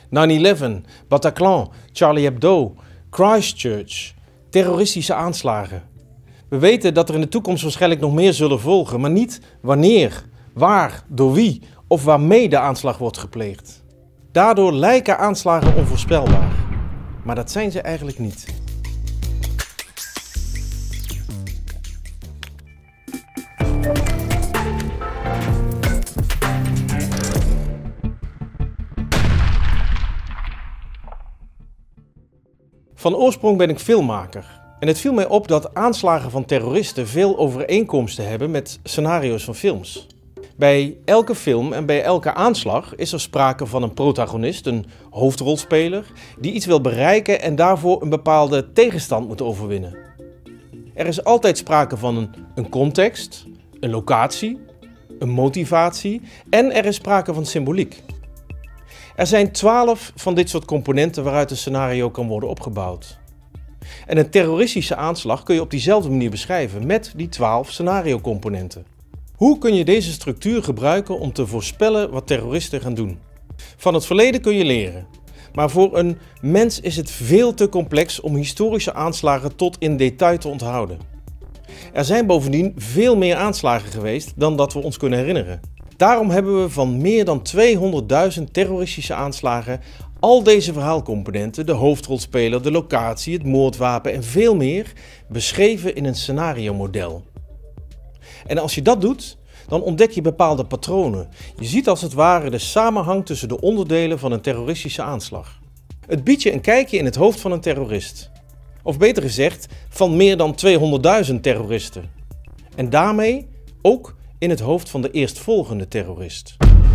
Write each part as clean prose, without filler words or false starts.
9/11, Bataclan, Charlie Hebdo, Christchurch, terroristische aanslagen. We weten dat er in de toekomst waarschijnlijk nog meer zullen volgen, maar niet wanneer, waar, door wie of waarmee de aanslag wordt gepleegd. Daardoor lijken aanslagen onvoorspelbaar, maar dat zijn ze eigenlijk niet. Van oorsprong ben ik filmmaker en het viel mij op dat aanslagen van terroristen veel overeenkomsten hebben met scenario's van films. Bij elke film en bij elke aanslag is er sprake van een protagonist, een hoofdrolspeler, die iets wil bereiken en daarvoor een bepaalde tegenstand moet overwinnen. Er is altijd sprake van een context, een locatie, een motivatie en er is sprake van symboliek. Er zijn 12 van dit soort componenten waaruit een scenario kan worden opgebouwd. En een terroristische aanslag kun je op diezelfde manier beschrijven met die 12 scenario-componenten. Hoe kun je deze structuur gebruiken om te voorspellen wat terroristen gaan doen? Van het verleden kun je leren, maar voor een mens is het veel te complex om historische aanslagen tot in detail te onthouden. Er zijn bovendien veel meer aanslagen geweest dan dat we ons kunnen herinneren. Daarom hebben we van meer dan 200.000 terroristische aanslagen al deze verhaalcomponenten, de hoofdrolspeler, de locatie, het moordwapen en veel meer, beschreven in een scenario-model. En als je dat doet, dan ontdek je bepaalde patronen. Je ziet als het ware de samenhang tussen de onderdelen van een terroristische aanslag. Het biedt je een kijkje in het hoofd van een terrorist. Of beter gezegd, van meer dan 200.000 terroristen. En daarmee ook in het hoofd van de eerstvolgende terrorist.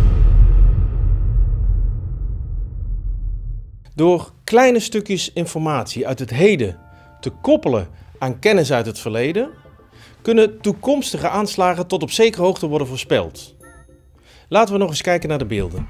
Door kleine stukjes informatie uit het heden te koppelen aan kennis uit het verleden, kunnen toekomstige aanslagen tot op zekere hoogte worden voorspeld. Laten we nog eens kijken naar de beelden.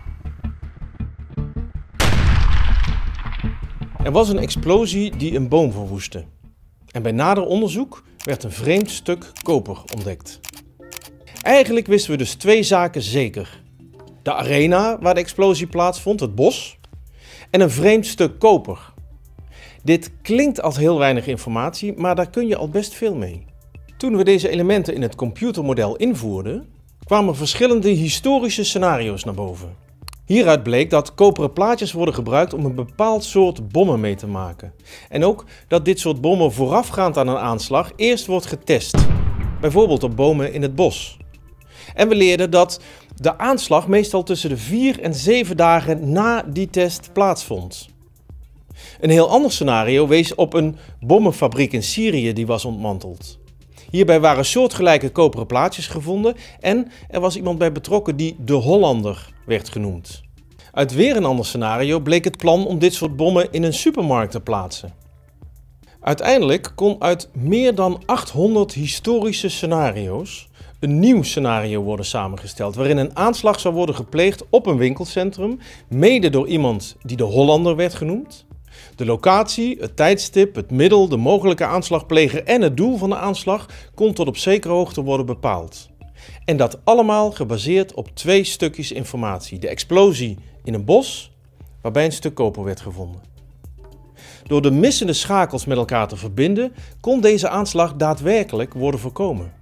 Er was een explosie die een boom verwoestte. En bij nader onderzoek werd een vreemd stuk koper ontdekt. Eigenlijk wisten we dus 2 zaken zeker. De arena waar de explosie plaatsvond, het bos, en een vreemd stuk koper. Dit klinkt als heel weinig informatie, maar daar kun je al best veel mee. Toen we deze elementen in het computermodel invoerden, kwamen verschillende historische scenario's naar boven. Hieruit bleek dat koperen plaatjes worden gebruikt om een bepaald soort bommen mee te maken. En ook dat dit soort bommen voorafgaand aan een aanslag eerst wordt getest. Bijvoorbeeld op bomen in het bos. En we leerden dat de aanslag meestal tussen de 4 en 7 dagen na die test plaatsvond. Een heel ander scenario wees op een bommenfabriek in Syrië die was ontmanteld. Hierbij waren soortgelijke koperen plaatjes gevonden en er was iemand bij betrokken die de Hollander werd genoemd. Uit weer een ander scenario bleek het plan om dit soort bommen in een supermarkt te plaatsen. Uiteindelijk kon uit meer dan 800 historische scenario's een nieuw scenario worden samengesteld, waarin een aanslag zou worden gepleegd op een winkelcentrum, mede door iemand die de Hollander werd genoemd. De locatie, het tijdstip, het middel, de mogelijke aanslagpleger en het doel van de aanslag kon tot op zekere hoogte worden bepaald. En dat allemaal gebaseerd op 2 stukjes informatie. De explosie in een bos, waarbij een stuk koper werd gevonden. Door de missende schakels met elkaar te verbinden, kon deze aanslag daadwerkelijk worden voorkomen.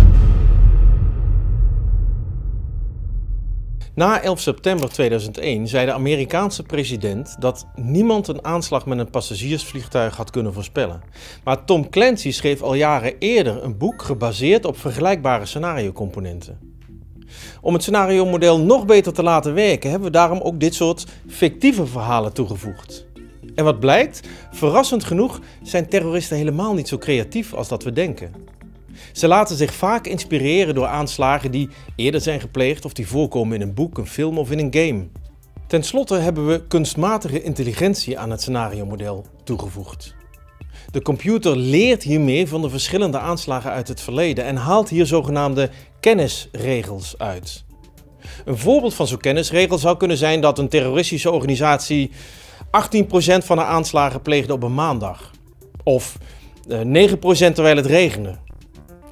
Na 11 september 2001 zei de Amerikaanse president dat niemand een aanslag met een passagiersvliegtuig had kunnen voorspellen. Maar Tom Clancy schreef al jaren eerder een boek gebaseerd op vergelijkbare scenario-componenten. Om het scenario-model nog beter te laten werken, hebben we daarom ook dit soort fictieve verhalen toegevoegd. En wat blijkt? Verrassend genoeg zijn terroristen helemaal niet zo creatief als dat we denken. Ze laten zich vaak inspireren door aanslagen die eerder zijn gepleegd of die voorkomen in een boek, een film of in een game. Ten slotte hebben we kunstmatige intelligentie aan het scenario-model toegevoegd. De computer leert hiermee van de verschillende aanslagen uit het verleden en haalt hier zogenaamde kennisregels uit. Een voorbeeld van zo'n kennisregel zou kunnen zijn dat een terroristische organisatie 18% van de aanslagen pleegde op een maandag. Of 9% terwijl het regende.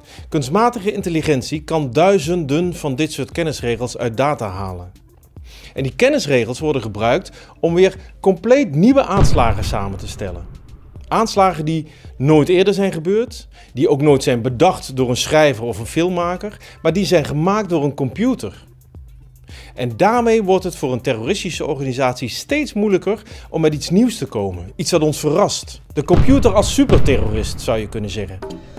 Kunstmatige intelligentie kan duizenden van dit soort kennisregels uit data halen. En die kennisregels worden gebruikt om weer compleet nieuwe aanslagen samen te stellen. Aanslagen die nooit eerder zijn gebeurd, die ook nooit zijn bedacht door een schrijver of een filmmaker, maar die zijn gemaakt door een computer. En daarmee wordt het voor een terroristische organisatie steeds moeilijker om met iets nieuws te komen. Iets dat ons verrast. De computer als superterrorist, zou je kunnen zeggen.